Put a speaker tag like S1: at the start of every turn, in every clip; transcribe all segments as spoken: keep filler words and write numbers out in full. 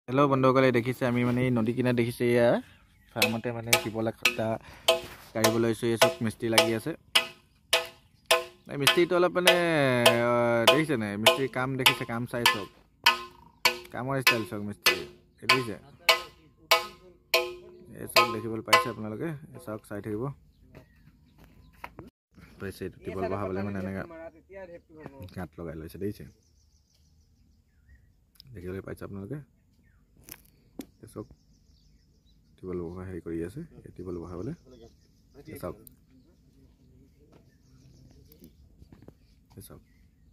S1: hello बंधुসকলে দেখিছে আমি মানে নদী কিনাৰত দেখিছে ইয়া ফাৰ্মতে মানে টিপলা খটা কাৰিব লৈছো এই সব মিস্ত্ৰী লাগি আছে এই মিস্ত্ৰীটো অলপ মানে দেখিছে নাই মিস্ত্ৰী কাম দেখিছে কাম চাই সব কামৰ ষ্টাইল সব মিস্ত্ৰী দেখিছে এই সব দেখিবলৈ পাইছে আপোনালোকে এই সব চাই থাকিব পাইছে টিপল বহাবলৈ মানে এনেকা গাঁত লগাই লৈছে দেখিছে দেখিবলৈ পাইছে আপোনালোকে সব টিপল বহা হেৰি কৰি আছে এই টিপল বহাবলৈ সব সব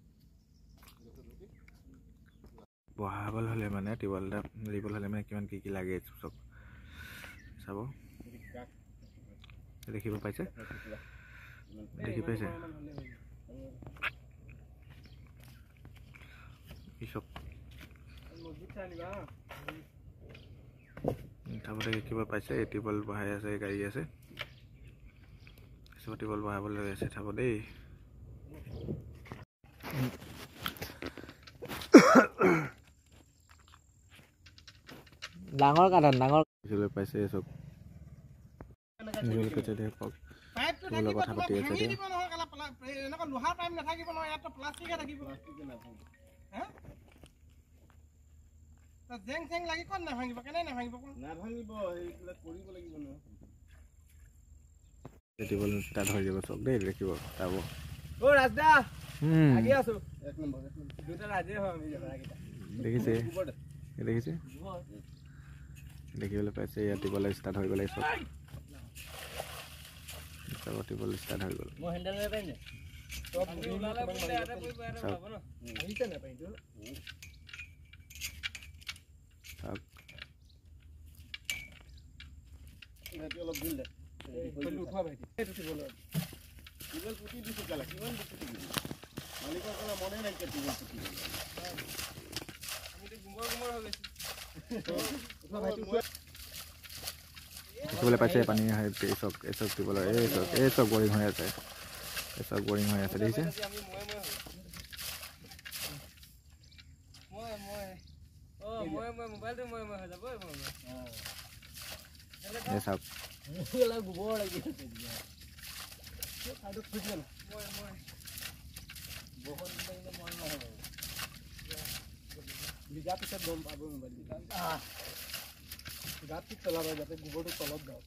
S1: বহাবল হলে মানে টিপল টিপল হলে মানে কিমান কি কি লাগে সব চাব দেখিব পাইছে দেখি পাইছে এই সব তারপরে কিবা পাইছে এই টিপল বহাই আছে গাড়ী আছে সব টিপল বহাবলৈ আছে চাব দেই ডাঙৰ কাঠন ডাঙৰ দেখিবলৈ পাইছে সব দেখিবলৈ পাইছে দেখ পাইপটো থাকিব কথা পাতি আছে দিব নহয় কালা এনেকা লোহাৰ পাইপ নাথাকিব নহয় ইয়াত প্লাষ্টিক থাকিব প্লাষ্টিক নাথাকিব হে তা জেং জেং লাগি কোন না ভাঙিব কেনে না ভাঙিব কোন না ভাঙিব এইগুলা কৰিব লাগিব ন টেবল স্টার্ট হৈ যাব সব দেই দেখিব তাব ও ৰাজদা হুম আগে আছো এক নম্বৰ এক নম্বৰ দুটা ৰাজে হয় আমি যাবা কিটা দেখিছে দেখিছে দেখিবলৈ পাইছে ইয়াত টেবল স্টার্ট হৈ গলে সব সব টেবল স্টার্ট হৈ গল মই হ্যান্ডেল লৈ পাইনে সব ওলালে বুলে আটা কই বাইরে যাব ন আহিছে না পাইতো সব এটি অলপ দিল দে কইলো উঠা ভাইটি এটো টিবল টিবল পুটি দিছে কালা কিমান পুটি দিছে মালিকৰ কলা মনে নাই কে টিবল পুটি আমি তো গুমর গুমর হৈ গৈছে উঠা ভাইটি দেখিবলৈ পাইছে পানী হয় এই সব এই সব টিবল এই সব এই সব বৰিং হৈ আছে এই সব বৰিং হৈ আছে দেখিছে আমি মই মই মই ও মই মই মোবাইলটো মই মই হৈ যাব মই এই সব এলা গোবৰ লাগি আছে দিয়া আদু ফুটি না মই মই বহুত দিন মই মই হ'ব বিজা পিছত গম পাব মোবাইল আ গাঁতটো চলাব যাতে গোবৰটো তলত যাওক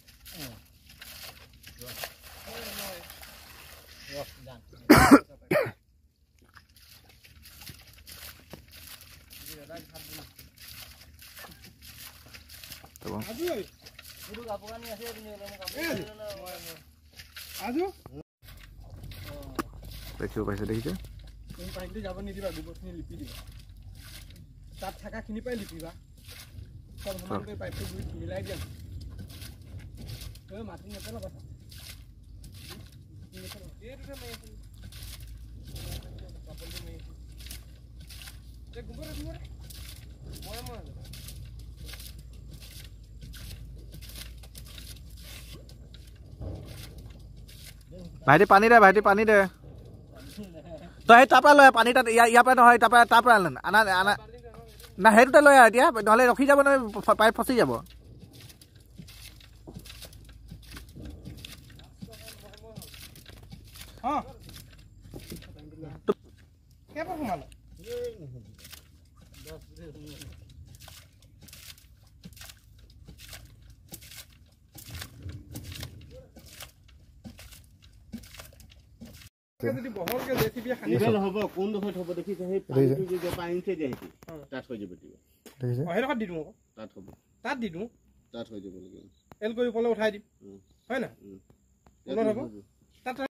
S1: দেখিব পাইছে দেখিছে তুমি পানীটো যাব নিদিবা গোবৰখিনি লিপি দিবা তাত থাকা খিনি পাই লিপিবা সব সমান কৰি পাইপটো গুই মিলাই দিয়া ওই মাটি নেপেলা কথা এইটো মে কাপলটো মে তে গোবৰ গোবৰ মই মই ভাইটি পানী দে ভাইটি পানী দে তো সেই তাপা লয় পানী তাত ইয়াৰ পৰা নহয় তাপা তাৰ পৰা আনা আনা না হেতুতে লয় এতিয়া নহলে ৰখি যাব নহয় পাইপ ফসি যাব হ্যাঁ কেবা ঘুমালো যদি বহলকে জেসিবি খানিছ হ'ব কোন দখত হ'ব দেখিছে সেই পানীটো যে পানীতে যায় তাত হৈ যাব দিও দেখিছে অ হেৰকত দি দিও তাত হ'ব তাত দি দিও তাত হৈ যাব লাগিব এল কৰি পলে উঠাই দিম হয় না কোন হ'ব তাত